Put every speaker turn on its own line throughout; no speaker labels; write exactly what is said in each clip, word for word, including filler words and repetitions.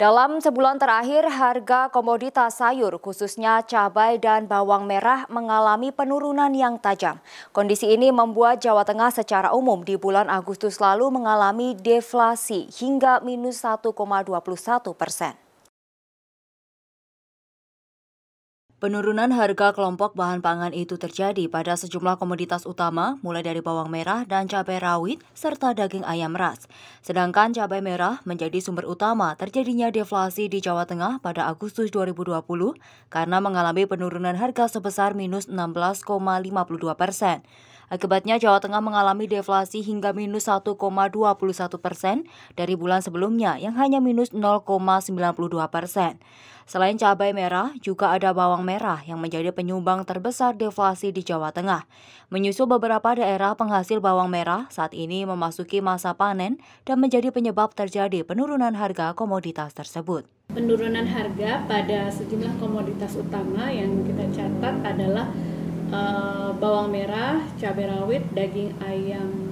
Dalam sebulan terakhir, harga komoditas sayur khususnya cabai dan bawang merah mengalami penurunan yang tajam. Kondisi ini membuat Jawa Tengah secara umum di bulan Agustus lalu mengalami deflasi hingga minus satu koma dua puluh satu persen. Penurunan harga kelompok bahan pangan itu terjadi pada sejumlah komoditas utama, mulai dari bawang merah dan cabai rawit, serta daging ayam ras. Sedangkan cabai merah menjadi sumber utama terjadinya deflasi di Jawa Tengah pada Agustus dua ribu dua puluh karena mengalami penurunan harga sebesar minus enam belas koma lima puluh dua persen. Akibatnya Jawa Tengah mengalami deflasi hingga minus satu koma dua puluh satu persen dari bulan sebelumnya yang hanya minus nol koma sembilan puluh dua persen. Selain cabai merah, juga ada bawang merah yang menjadi penyumbang terbesar deflasi di Jawa Tengah. Menyusul beberapa daerah penghasil bawang merah saat ini memasuki masa panen dan menjadi penyebab terjadi penurunan harga komoditas tersebut.
Penurunan harga pada sejumlah komoditas utama yang kita catat adalah uh, bawang merah, cabai rawit, daging ayam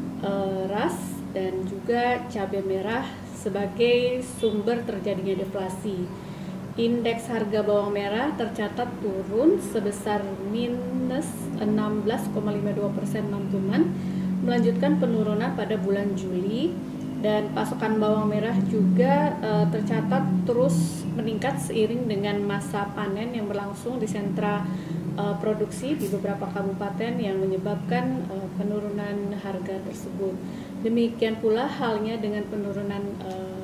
uh, ras, dan juga cabai merah sebagai sumber terjadinya deflasi. Indeks harga bawang merah tercatat turun sebesar minus enam belas koma lima dua persen month-to-month, melanjutkan penurunan pada bulan Juli, dan pasokan bawang merah juga uh, tercatat terus meningkat seiring dengan masa panen yang berlangsung di sentra uh, produksi di beberapa kabupaten yang menyebabkan uh, penurunan harga tersebut. Demikian pula halnya dengan penurunan uh,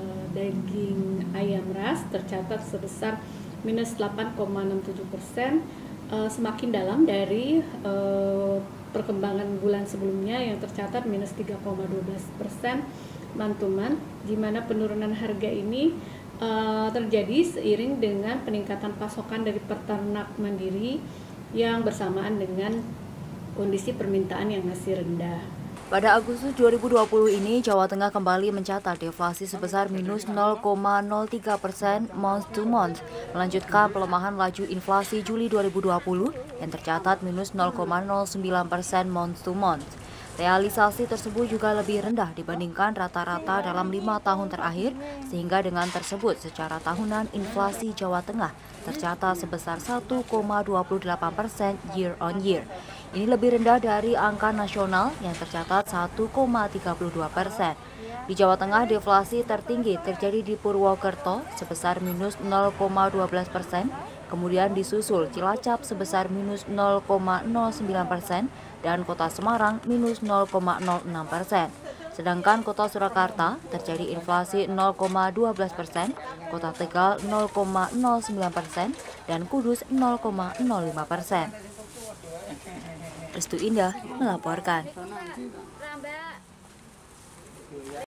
daging ayam ras tercatat sebesar minus delapan koma enam tujuh persen, uh, semakin dalam dari uh, perkembangan bulan sebelumnya yang tercatat minus tiga koma dua belas persen month-to-month, di mana penurunan harga ini uh, terjadi seiring dengan peningkatan pasokan dari peternak mandiri yang bersamaan dengan kondisi permintaan yang masih rendah.
Pada Agustus dua ribu dua puluh ini, Jawa Tengah kembali mencatat deflasi sebesar minus nol koma nol tiga persen month to month, melanjutkan pelemahan laju inflasi Juli dua ribu dua puluh yang tercatat minus nol koma nol sembilan persen month to month. Realisasi tersebut juga lebih rendah dibandingkan rata-rata dalam lima tahun terakhir, sehingga dengan tersebut secara tahunan inflasi Jawa Tengah tercatat sebesar satu koma dua puluh delapan persen year on year. Ini lebih rendah dari angka nasional yang tercatat satu koma tiga puluh dua persen. Di Jawa Tengah, deflasi tertinggi terjadi di Purwokerto sebesar minus nol koma dua belas persen, kemudian disusul Cilacap sebesar minus nol koma nol sembilan persen, dan Kota Semarang minus nol koma nol enam persen. Sedangkan Kota Surakarta terjadi inflasi nol koma dua belas persen, Kota Tegal nol koma nol sembilan persen, dan Kudus nol koma nol lima persen. Restu Indah melaporkan.